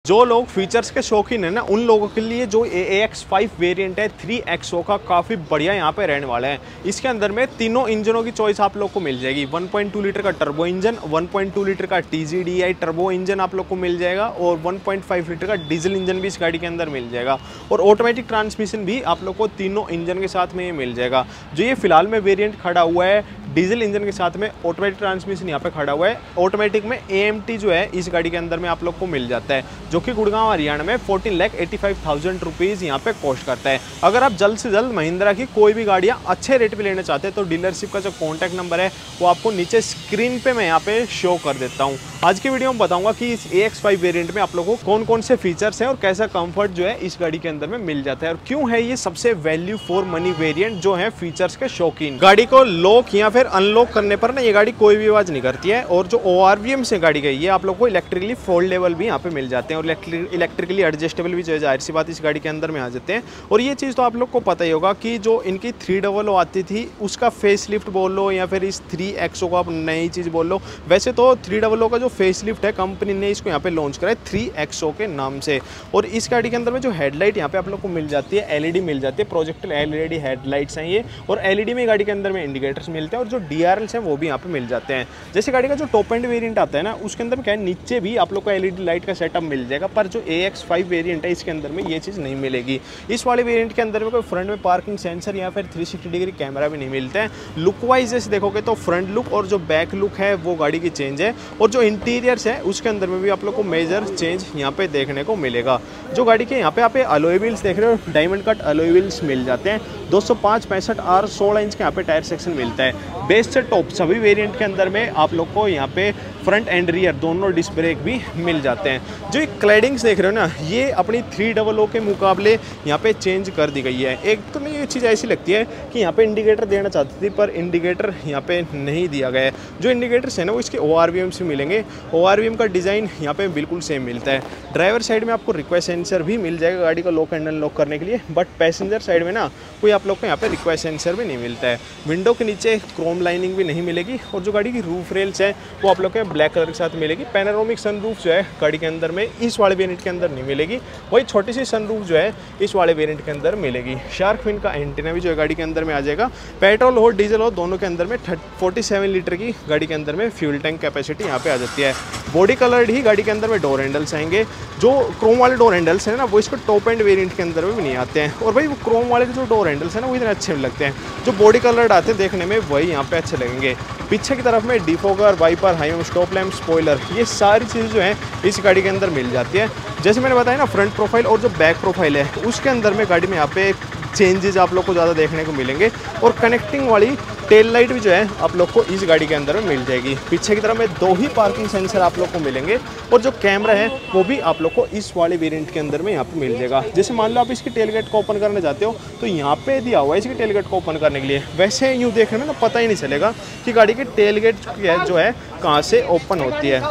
जो लोग फीचर्स के शौकीन है ना, उन लोगों के लिए जो AX5 वेरिएंट है 3XO का काफ़ी बढ़िया यहाँ पे रहने वाला है। इसके अंदर में तीनों इंजनों की चॉइस आप लोग को मिल जाएगी। 1.2 लीटर का टर्बो इंजन, 1.2 लीटर का TGDI टर्बो इंजन आप लोग को मिल जाएगा और 1.5 लीटर का डीजल इंजन भी इस गाड़ी के अंदर मिल जाएगा और ऑटोमेटिक ट्रांसमिशन भी आप लोग को तीनों इंजन के साथ में ये मिल जाएगा। जो ये फिलहाल में वेरियंट खड़ा हुआ है डीजल इंजन के साथ में, ऑटोमेटिक ट्रांसमिशन यहाँ पे खड़ा हुआ है। ऑटोमेटिक में AMT जो है इस गाड़ी के अंदर में आप लोग को मिल जाता है, जो कि गुड़गांव हरियाणा में 14,85,000 रुपीज़ यहाँ पे कॉस्ट करता है। अगर आप जल्द से जल्द महिंद्रा की कोई भी गाड़ियाँ अच्छे रेट पे लेना चाहते हैं तो डीलरशिप का जो कॉन्टैक्ट नंबर है वो आपको नीचे स्क्रीन पे मैं यहाँ पे शो कर देता हूँ। आज की वीडियो में बताऊंगा कि इस AX5 वेरिएंट में आप लोगों को कौन कौन से फीचर्स हैं और कैसा कंफर्ट जो है इस गाड़ी के अंदर में मिल जाता है और क्यों है ये सबसे वैल्यू फॉर मनी वेरिएंट जो है फीचर्स के शौकीन। गाड़ी को लॉक या फिर अनलॉक करने पर ना ये गाड़ी कोई भी आवाज नहीं करती है और जो ORVM से गाड़ी गई है आप लोग को इलेक्ट्रिकली फोल्डेबल भी यहाँ पे मिल जाते हैं और इलेक्ट्रिकली एडजस्टेबल भी जो है जाहिर सी बात इस गाड़ी के अंदर में आ जाते हैं। और ये चीज़ तो आप लोग को पता ही होगा कि जो इनकी 300 आती थी उसका फेस लिफ्ट बोल लो या फिर इस 3XO को आप नई चीज़ बोल लो, वैसे तो 300 का जो फेस लिफ्ट है कंपनी ने इसको यहाँ पे लॉन्च करा है 3XO के नाम से। और इस गाड़ी के अंदर में जो हेडलाइट यहाँ पे आप लोग को मिल जाती है LED मिल जाती है, प्रोजेक्टर LED हेडलाइट्स हैं ये और LED में गाड़ी के अंदर में इंडिकेटर्स मिलते हैं और जो DRLs हैं वो भी यहाँ पे मिल जाते हैं। जैसे गाड़ी का जो टॉप एंड वेरिएंट आता है ना उसके अंदर क्या है नीचे भी आप लोग को LED लाइट का सेटअप मिल जाएगा, पर जो AX5 वेरिएंट है इसके अंदर में ये चीज़ नहीं मिलेगी। इस वाले वेरिएंट के अंदर में कोई फ्रंट में पार्किंग सेंसर या फिर 360 डिग्री कैमरा भी नहीं मिलता है। लुक वाइज जैसे देखोगे तो फ्रंट लुक और जो बैक लुक है वो गाड़ी की चेंज है और जो इंटीरियर्स है उसके अंदर में भी आप लोग को मेजर चेंज यहाँ पे देखने को मिलेगा। जो गाड़ी के यहाँ पे आप अलॉय व्हील्स देख रहे हो, डायमंड कट अलॉय व्हील्स मिल जाते हैं। 205 65 R 16 इंच के यहाँ पे टायर सेक्शन मिलता है। बेस से टॉप सभी वेरिएंट के अंदर में आप लोग को यहाँ पे फ्रंट एंड रियर दोनों डिस्क ब्रेक भी मिल जाते हैं। जो क्लैडिंग्स देख रहे हो ना ये अपनी 300 के मुकाबले यहाँ पे चेंज कर दी गई है। एक तो नहीं ये चीज़ ऐसी लगती है कि यहाँ पे इंडिकेटर देना चाहती थी पर इंडिकेटर यहाँ पे नहीं दिया गया है। जो इंडिकेटर्स है ना वो इसके ORVM से मिलेंगे। ORVM का डिज़ाइन यहाँ पे बिल्कुल सेम मिलता है। ड्राइवर साइड में आपको रिक्वेस्ट सेंसर भी मिल जाएगा गाड़ी को लॉक एंड अनलॉक करने के लिए, बट पैसेंजर साइड में ना कोई आप लोग को यहाँ पे रिक्वेस्ट सेंसर भी नहीं मिलता है। विंडो के नीचे क्रोम लाइनिंग भी नहीं मिलेगी और जो गाड़ी की रूफ रेल्स है वो आप लोग के ब्लैक कलर के साथ मिलेगी। पैनोरामिक सनरूफ जो है गाड़ी के अंदर में इस वाले वेरिएंट के अंदर नहीं मिलेगी, वही छोटी सी सनरूफ जो है इस वाले वेरिएंट के अंदर मिलेगी। शार्क फिन का एंटीना भी जो है गाड़ी के अंदर में आ जाएगा। पेट्रोल हो डीजल हो दोनों के अंदर में 47 लीटर की गाड़ी के अंदर में फ्यूल टैंक कैपेसिटी यहाँ पे आ जाती है। बॉडी कलर्ड ही गाड़ी के अंदर में डोर हैंडल्स आएंगे। जो क्रोम वाले डोर हैंडल्स हैं ना वो इसको टॉप एंड वेरिएंट के अंदर में भी नहीं आते हैं और भाई वो क्रोम वाले जो डोर हैंडल्स हैं ना वो इतने अच्छे नहीं लगते हैं। जो बॉडी कलर्ड आते हैं देखने में वही यहाँ पे अच्छे लगेंगे। पीछे की तरफ में defogger, wiper, high stop lamp, spoiler ये सारी चीज़ें जो है इस गाड़ी के अंदर मिल जाती है। जैसे मैंने बताया ना फ्रंट प्रोफाइल और जो बैक प्रोफाइल है उसके अंदर में गाड़ी में यहाँ पे चेंजेस आप लोग को ज़्यादा देखने को मिलेंगे और कनेक्टिंग वाली टेल लाइट भी जो है आप लोग को इस गाड़ी के अंदर में मिल जाएगी। पीछे की तरफ में 2 ही पार्किंग सेंसर आप लोग को मिलेंगे और जो कैमरा है वो भी आप लोग को इस वाले वेरिएंट के अंदर में यहाँ पे मिल जाएगा। जैसे मान लो आप इसकी टेलगेट को ओपन करना चाहते हो तो यहाँ पे दिया हुआ है इसकी टेलगेट को ओपन करने के लिए। वैसे यूँ देखने में ना पता ही नहीं चलेगा कि गाड़ी की टेलगेट जो है कहाँ से ओपन होती है।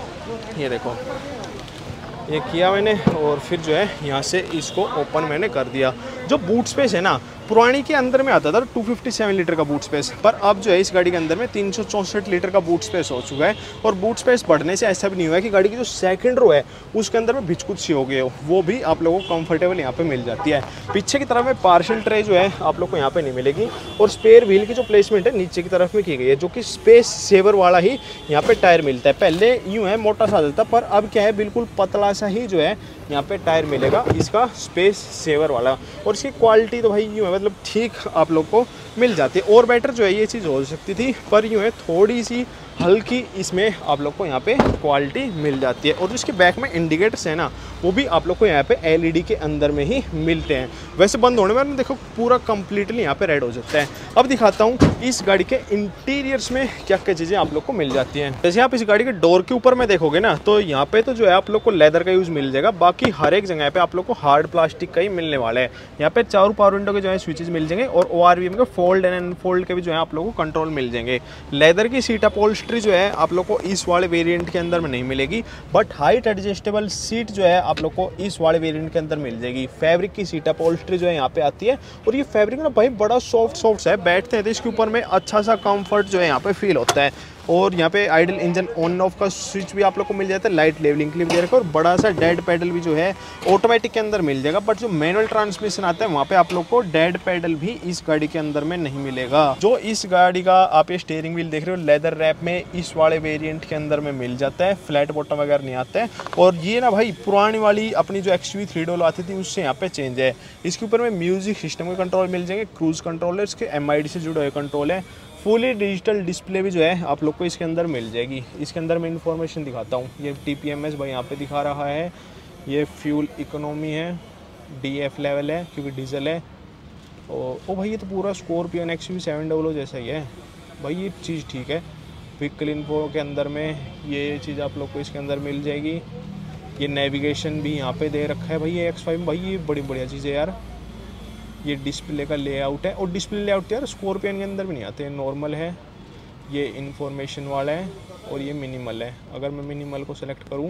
ये देखो ये किया मैंने और फिर जो है यहाँ से इसको ओपन मैंने कर दिया। जो बूट स्पेस है ना पुरानी के अंदर में आता था 257 लीटर का बूट स्पेस, पर अब जो है इस गाड़ी के अंदर में 364 लीटर का बूट स्पेस हो चुका है और बूट स्पेस बढ़ने से ऐसा भी नहीं हुआ है कि गाड़ी की जो सेकंड रो है उसके अंदर में भिचकुच सी हो गई हो, वो भी आप लोगों को कंफर्टेबल यहाँ पे मिल जाती है। पीछे की तरफ में पार्सल ट्रे जो है आप लोग को यहाँ पे नहीं मिलेगी और स्पेयर व्हील की जो प्लेसमेंट है नीचे की तरफ में की गई है, जो कि स्पेस सेवर वाला ही यहाँ पे टायर मिलता है। पहले यूँ है मोटा सा था पर अब क्या है बिल्कुल पतला सा ही जो है यहाँ पे टायर मिलेगा इसका स्पेस सेवर वाला। और इसकी क्वालिटी तो भाई यूँ है मतलब ठीक आप लोग को मिल जाती है। और बेटर जो है ये चीज़ हो सकती थी पर यूँ है थोड़ी सी हल्की इसमें आप लोग को यहाँ पे क्वालिटी मिल जाती है। और जो इसके बैक में इंडिकेटर्स है ना वो भी आप लोग को यहाँ पे LED के अंदर में ही मिलते हैं। वैसे बंद होने में देखो पूरा कंप्लीटली यहाँ पे रेड हो जाता है। अब दिखाता हूँ इस गाड़ी के इंटीरियर्स में क्या क्या चीज़ें आप लोग को मिल जाती हैं। जैसे आप इस गाड़ी के डोर के ऊपर में देखोगे ना तो यहाँ पे तो जो है आप लोग को लेदर का यूज़ मिल जाएगा, बाकी हर एक जगह पे आप लोग को हार्ड प्लास्टिक का ही मिलने वाला है। यहाँ पे चारों पावर विंडो के जो है स्विचेस मिल जाएंगे और ORVM के फोल्ड एंड अनफोल्ड के भी जो है आप लोग को कंट्रोल मिल जाएंगे। लेदर की सीट अपहोल्स्ट्री जो है आप लोग को इस वाले वेरिएंट के अंदर में नहीं मिलेगी, बट हाइट एडजस्टेबल सीट जो है आप लोग को इस वाले वेरिएंट के अंदर मिल जाएगी। फैब्रिक की सीट अपहोल्स्ट्री जो है यहाँ पे आती है और ये फैब्रिक ना भाई बड़ा सॉफ्ट है, बैठते हैं तो इसके ऊपर में अच्छा सा कंफर्ट जो है यहाँ पे फील होता है। और यहाँ पे आइडल इंजन ऑन ऑफ का स्विच भी आप लोग को मिल जाता है, लाइट लेवलिंग के लिए दे रखा है और बड़ा सा डेड पैडल भी जो है ऑटोमेटिक के अंदर मिल जाएगा। बट जो मैनुअल ट्रांसमिशन आता है वहाँ पे आप लोग को डेड पैडल भी इस गाड़ी के अंदर में नहीं मिलेगा। जो इस गाड़ी का आप ये स्टीयरिंग व्हील देख रहे हो लेदर रैप में इस वाले वेरिएंट के अंदर में मिल जाता है, फ्लैट बॉटम वगैरह नहीं आता है। और ये ना भाई पुरानी वाली अपनी जो XUV 3 डोर आती थी उससे यहाँ पे चेंज है। इसके ऊपर में म्यूजिक सिस्टम के कंट्रोल मिल जाएंगे, क्रूज कंट्रोल है, इसके MID से जुड़े हुए कंट्रोल है, फुली डिजिटल डिस्प्ले भी जो है आप लोग को इसके अंदर मिल जाएगी। इसके अंदर मैं इन्फॉर्मेशन दिखाता हूँ। ये TPMS भाई यहाँ पे दिखा रहा है, ये फ्यूल इकोनॉमी है, DF लेवल है क्योंकि डीजल है। ओ भाई ये तो पूरा स्कॉर्पियन XUV 700 जैसा ही है भाई, ये चीज़ ठीक है। व्हीकल इन्फो के अंदर में ये चीज़ आप लोग को इसके अंदर मिल जाएगी। ये नेविगेशन भी यहाँ पे दे रखा है भाई, ये X5 भाई ये बड़ी बढ़िया चीज़ है यार। ये डिस्प्ले का लेआउट है और डिस्प्ले लेआउट यार स्कॉर्पियन के अंदर भी नहीं आते, नॉर्मल है। ये इन्फॉर्मेशन वाला है और ये मिनिमल है। अगर मैं मिनिमल को सेलेक्ट करूँ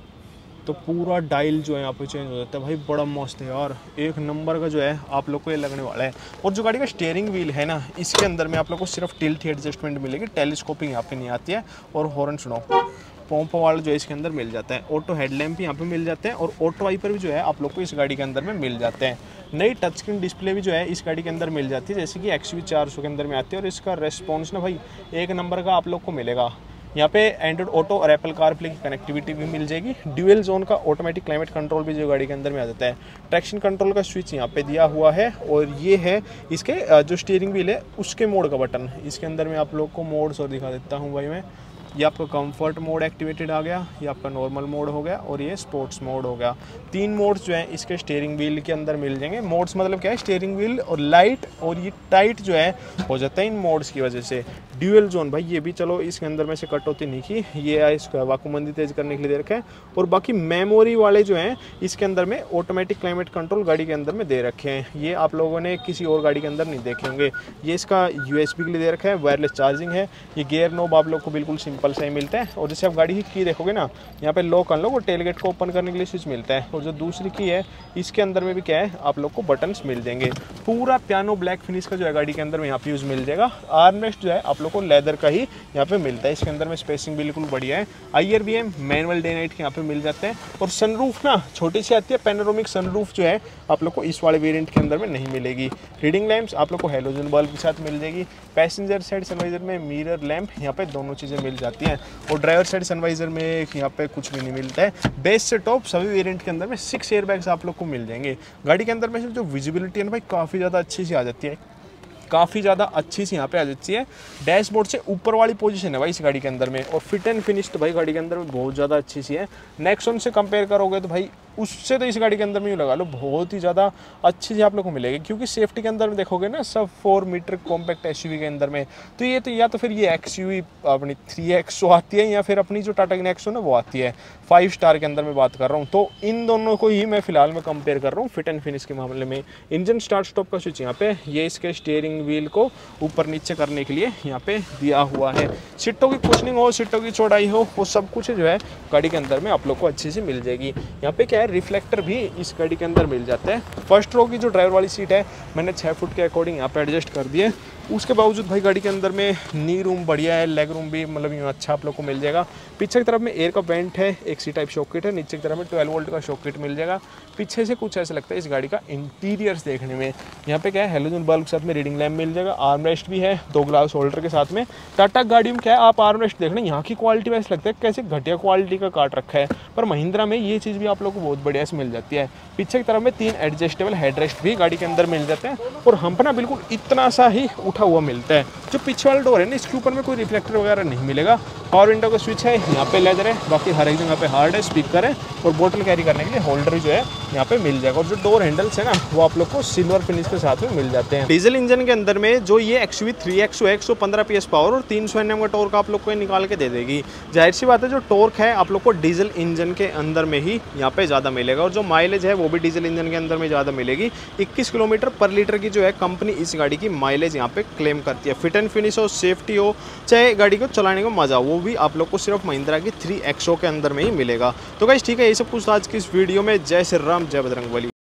तो पूरा डायल जो है यहाँ पे चेंज हो जाता है भाई, बड़ा मस्त है यार, एक नंबर का जो है आप लोग को ये लगने वाला है। और जो गाड़ी का स्टीयरिंग व्हील है ना, इसके अंदर में आप लोग को सिर्फ टिल्ट एडजस्टमेंट मिलेगी, टेलीस्कोपिंग यहाँ पे नहीं आती है। और हॉर्न सुनो, पंप वाला जो है इसके अंदर मिल जाता है। ऑटो हेडलैम्प भी यहाँ पे मिल जाते हैं और ऑटो वाइपर भी जो है आप लोग को इस गाड़ी के अंदर में मिल जाते हैं। नई टच स्क्रीन डिस्प्ले भी जो है इस गाड़ी के अंदर मिल जाती है, जैसे कि XUV 400 के अंदर में आती है। और इसका रेस्पॉन्स ना भाई एक नंबर का आप लोग को मिलेगा। यहाँ पे एंड्रॉइड ऑटो और एप्पल कारप्ले की कनेक्टिविटी भी मिल जाएगी। ड्यूअल जोन का ऑटोमेटिक क्लाइमेट कंट्रोल भी जो गाड़ी के अंदर में आ जाता है। ट्रैक्शन कंट्रोल का स्विच यहाँ पे दिया हुआ है और ये है इसके जो स्टीयरिंग व्हील है उसके मोड का बटन। इसके अंदर में आप लोग को मोड्स और दिखा देता हूँ भाई मैं। ये आपका कंफर्ट मोड एक्टिवेटेड आ गया, ये आपका नॉर्मल मोड हो गया और ये स्पोर्ट्स मोड हो गया। 3 मोड्स जो है इसके स्टीयरिंग व्हील के अंदर मिल जाएंगे। मोड्स मतलब क्या है, स्टीयरिंग व्हील और लाइट और ये टाइट जो है हो जाता है इन मोड्स की वजह से। ड्यूअल जोन भाई ये भी चलो इसके अंदर में से कट होती नहीं की, ये इसका वाकुमंदी तेज करने के लिए दे रखा है। और बाकी मेमोरी वाले जो हैं इसके अंदर में ऑटोमेटिक क्लाइमेट कंट्रोल गाड़ी के अंदर में दे रखे हैं। ये आप लोगों ने किसी और गाड़ी के अंदर नहीं देखे होंगे। ये इसका USB के लिए दे रखा है, वायरलेस चार्जिंग है। ये गियर नोब आप लोग को बिल्कुल सिंपल सा ही मिलता है। और जैसे आप गाड़ी की की देखोगे ना, यहाँ पे लॉक अनलॉक और टेलगेट को ओपन करने के लिए स्विच मिलता है। और जो दूसरी की है इसके अंदर में भी क्या है आप लोग को बटन्स मिल जाएंगे। पूरा पियानो ब्लैक फिनिश का जो है गाड़ी के अंदर में यहाँ पे यूज मिल जाएगा। आर्मरेस्ट जो है आप लोग को लेदर का ही यहाँ पे मिलता है। इसके अंदर में स्पेसिंग बिल्कुल बढ़िया है। IRBM मैनुअल डे नाइट के यहाँ पे मिल जाते हैं। और सनरूफ ना छोटी सी आती है, पैनोरामिक सनरूफ जो है आप लोग को इस वाले वेरिएंट के अंदर में नहीं मिलेगी। रीडिंग लैंप्स आप लोग को हेलोजन बल्ब के साथ मिल जाएगी। पैसेंजर साइड सनवाइजर में मिरर लैंप यहाँ पे दोनों चीज़ें मिल जाती हैं। और ड्राइवर साइड सनवाइजर में यहाँ पे कुछ भी नहीं मिलता है। बेस से टॉप सभी वेरिएंट के अंदर में 6 एयरबैग्स आप लोग को मिल जाएंगे। गाड़ी के अंदर में जो विजिबिलिटी है ना भाई काफ़ी ज़्यादा अच्छी सी आ जाती है, काफ़ी ज़्यादा अच्छी सी यहाँ पे आ जाती है। डैशबोर्ड से ऊपर वाली पोजीशन है भाई इस गाड़ी के अंदर में। और फिट एंड फिनिश तो भाई गाड़ी के अंदर में बहुत ज़्यादा अच्छी सी है। नेक्सॉन से कंपेयर करोगे तो भाई उससे तो इस गाड़ी के अंदर में लगा लो बहुत ही ज़्यादा अच्छी सी आप लोग को मिलेगी। क्योंकि सेफ्टी के अंदर में देखोगे ना सब 4 मीटर कॉम्पैक्ट SUV के अंदर में तो ये तो या तो फिर ये XUV अपनी 3XO आती है या फिर अपनी जो टाटा की नेक्सॉन है वो आती है। 5 स्टार के अंदर में बात कर रहा हूँ, तो इन दोनों को ही मैं फिलहाल में कंपेयर कर रहा हूँ फिट एंड फिनिश के मामले में। इंजन स्टार्ट स्टॉप का स्विच यहाँ पे ये इसके स्टीयरिंग व्हील को ऊपर नीचे करने के लिए यहाँ पे दिया हुआ है। सीटों की कुशनिंग हो, सीटों की चौड़ाई हो, वो सब कुछ जो है गाड़ी के अंदर में आप लोग को अच्छी सी मिल जाएगी। यहाँ पे क्या है रिफ्लेक्टर भी इस गाड़ी के अंदर मिल जाता है। फर्स्ट रो की जो ड्राइवर वाली सीट है मैंने 6 फुट के अकॉर्डिंग यहाँ पे एडजस्ट कर दिए। उसके बावजूद भाई गाड़ी के अंदर में नी रूम बढ़िया है, लेग रूम भी मतलब यूँ अच्छा आप लोग को मिल जाएगा। पीछे की तरफ में एयर का वेंट है, एक सी टाइप शॉकेट है, नीचे की तरफ में 12 वोल्ट का शॉकेट मिल जाएगा। पीछे से कुछ ऐसा लगता है इस गाड़ी का इंटीरियर्स देखने में। यहाँ पे क्या है हेलोजन बल्ब के साथ में रीडिंग लैम्प मिल जाएगा। आर्मरेस्ट भी है 2 ग्लास होल्डर के साथ में। टाटा गाड़ी में क्या है आप आर्मरेस्ट देख रहे हैं, यहाँ की क्वालिटी वैसे लगता है कैसे घटिया क्वालिटी का काट रखा है, पर महिंद्रा में ये चीज़ भी आप लोग को बहुत बढ़िया से मिल जाती है। पीछे की तरफ में 3 एडजस्टेबल हेडरेस्ट भी गाड़ी के अंदर मिल जाते हैं और हम्प ना बिल्कुल इतना सा ही उठा हुआ मिलता है। जो पीछे वाला डोर है ना इसके ऊपर में कोई रिफ्लेक्टर वगैरह नहीं मिलेगा। पावर विंडो का स्विच है, यहाँ पे लेदर है, बाकी हर एक जगह पे हार्ड है, स्पीकर है और बोतल कैरी करने के लिए होल्डर जो है यहाँ पे मिल जाएगा। और जो डोर हैंडल्स है ना वो आप लोग को सिल्वर फिनिश के साथ में मिल जाते हैं। डीजल इंजन के अंदर में जो ये XUV 3XO 115 PS पावर और 300 Nm का टॉर्क आप लोग को निकाल के दे देगी। जाहिर सी बात है जो टॉर्क है आप लोग को डीजल इंजन के अंदर में ही यहाँ पे ज़्यादा मिलेगा। और जो माइलेज है वो भी डीजल इंजन के अंदर में ज़्यादा मिलेगी। 21 किलोमीटर पर लीटर की जो है कंपनी इस गाड़ी की माइलेज यहाँ पे क्लेम करती है। फिट एंड फिनिश हो, सेफ्टी हो, चाहे गाड़ी को चलाने का मजा, वो भी आप लोग को सिर्फ महिंद्रा की 3XO के अंदर में ही मिलेगा। तो गाइस ठीक है, ये सब कुछ आज की इस वीडियो में। जय श्री राम, जय बजरंगबली।